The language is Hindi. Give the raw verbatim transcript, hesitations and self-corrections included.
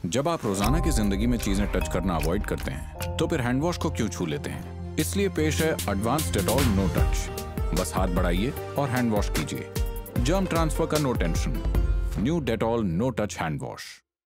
जब आप रोजाना की जिंदगी में चीजें टच करना अवॉइड करते हैं तो फिर हैंड वॉश को क्यों छू लेते हैं? इसलिए पेश है एडवांस डेटॉल नो टच। बस हाथ बढ़ाइए और हैंड वॉश कीजिए। जर्म ट्रांसफर का no tension. New Dettol no touch hand wash.